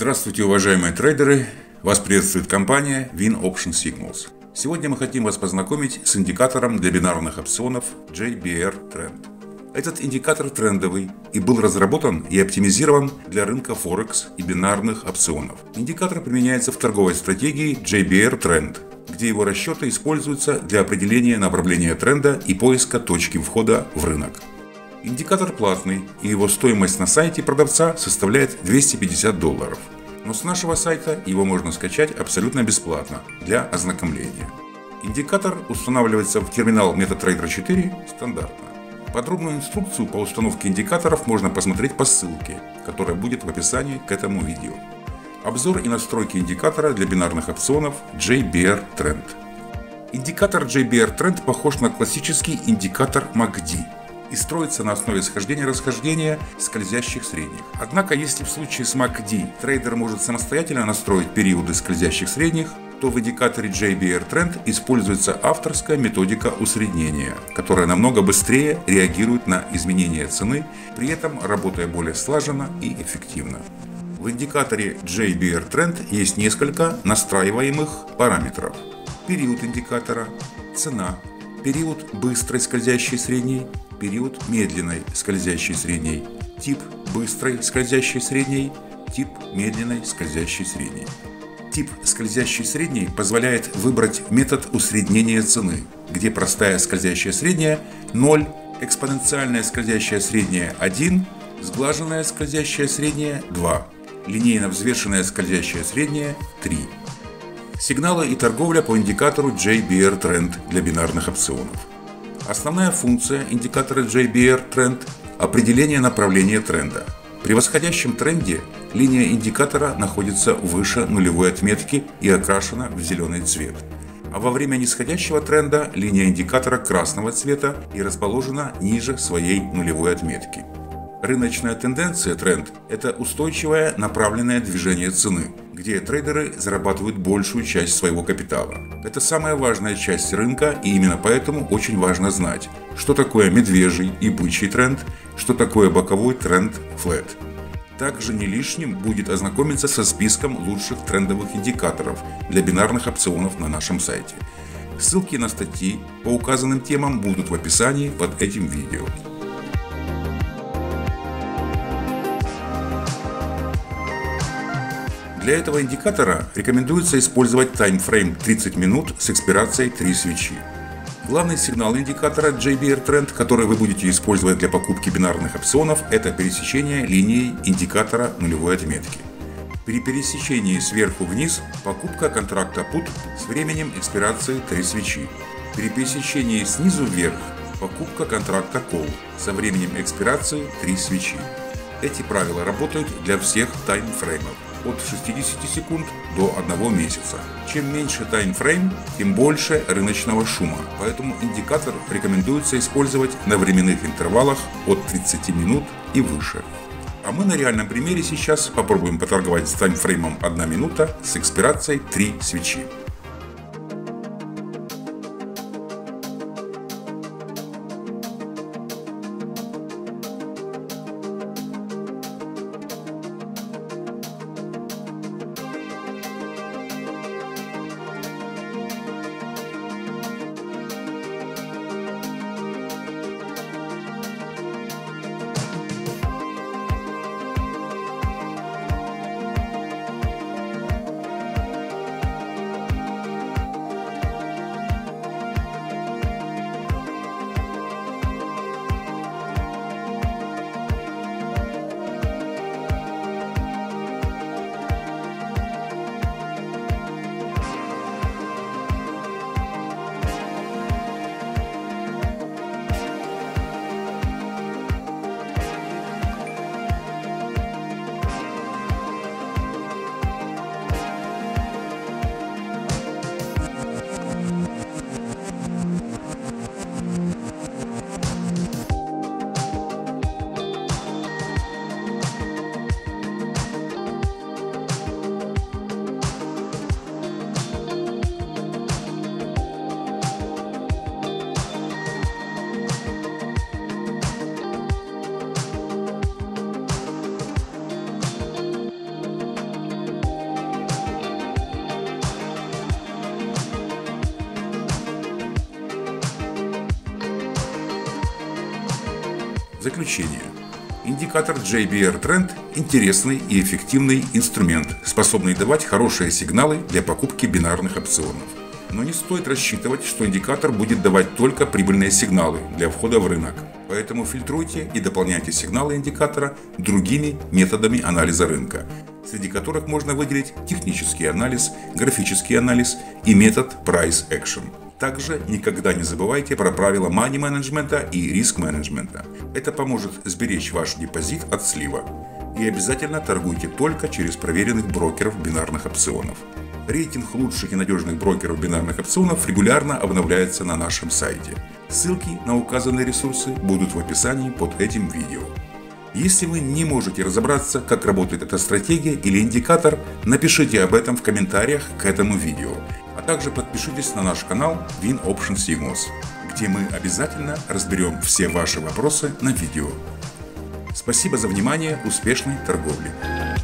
Здравствуйте, уважаемые трейдеры! Вас приветствует компания Win Option Signals. Сегодня мы хотим вас познакомить с индикатором для бинарных опционов JBR Trend. Этот индикатор трендовый и был разработан и оптимизирован для рынка Форекс и бинарных опционов. Индикатор применяется в торговой стратегии JBR Trend, где его расчеты используются для определения направления тренда и поиска точки входа в рынок. Индикатор платный, и его стоимость на сайте продавца составляет $250. Но с нашего сайта его можно скачать абсолютно бесплатно для ознакомления. Индикатор устанавливается в терминал MetaTrader 4 стандартно. Подробную инструкцию по установке индикаторов можно посмотреть по ссылке, которая будет в описании к этому видео. Обзор и настройки индикатора для бинарных опционов JBR Trend. Индикатор JBR Trend похож на классический индикатор MACD и строится на основе схождения-расхождения скользящих средних. Однако, если в случае с MACD трейдер может самостоятельно настроить периоды скользящих средних, то в индикаторе JBR Trend используется авторская методика усреднения, которая намного быстрее реагирует на изменения цены, при этом работая более слаженно и эффективно. В индикаторе JBR Trend есть несколько настраиваемых параметров: период индикатора, цена, период быстрой скользящей средней, период медленной скользящей средней, тип быстрой скользящей средней, тип медленной скользящей средней. Тип скользящей средней позволяет выбрать метод усреднения цены, где простая скользящая средняя 0, экспоненциальная скользящая средняя 1, сглаженная скользящая средняя 2, линейно взвешенная скользящая средняя 3. Сигналы и торговля по индикатору JBR Trend для бинарных опционов. Основная функция индикатора JBR Trend – определение направления тренда. При восходящем тренде линия индикатора находится выше нулевой отметки и окрашена в зеленый цвет. А во время нисходящего тренда линия индикатора красного цвета и расположена ниже своей нулевой отметки. Рыночная тенденция тренд – это устойчивое направленное движение цены, где трейдеры зарабатывают большую часть своего капитала. Это самая важная часть рынка, и именно поэтому очень важно знать, что такое медвежий и бычий тренд, что такое боковой тренд flat. Также не лишним будет ознакомиться со списком лучших трендовых индикаторов для бинарных опционов на нашем сайте. Ссылки на статьи по указанным темам будут в описании под этим видео. Для этого индикатора рекомендуется использовать таймфрейм 30 минут с экспирацией 3 свечи. Главный сигнал индикатора JBR Trend, который вы будете использовать для покупки бинарных опционов, это пересечение линии индикатора нулевой отметки. При пересечении сверху вниз покупка контракта PUT с временем экспирации 3 свечи. При пересечении снизу вверх покупка контракта Call со временем экспирации 3 свечи. Эти правила работают для всех таймфреймов от 60 секунд до 1 месяца. Чем меньше таймфрейм, тем больше рыночного шума, поэтому индикатор рекомендуется использовать на временных интервалах от 30 минут и выше. А мы на реальном примере сейчас попробуем поторговать с таймфреймом 1 минута с экспирацией 3 свечи. Заключение. Индикатор JBR Trend – интересный и эффективный инструмент, способный давать хорошие сигналы для покупки бинарных опционов. Но не стоит рассчитывать, что индикатор будет давать только прибыльные сигналы для входа в рынок. Поэтому фильтруйте и дополняйте сигналы индикатора другими методами анализа рынка, среди которых можно выделить технический анализ, графический анализ и метод Price Action. Также никогда не забывайте про правила мани-менеджмента и риск-менеджмента. Это поможет сберечь ваш депозит от слива. И обязательно торгуйте только через проверенных брокеров бинарных опционов. Рейтинг лучших и надежных брокеров бинарных опционов регулярно обновляется на нашем сайте. Ссылки на указанные ресурсы будут в описании под этим видео. Если вы не можете разобраться, как работает эта стратегия или индикатор, напишите об этом в комментариях к этому видео. А также подпишитесь на наш канал WinOption Signals, где мы обязательно разберем все ваши вопросы на видео. Спасибо за внимание, успешной торговли!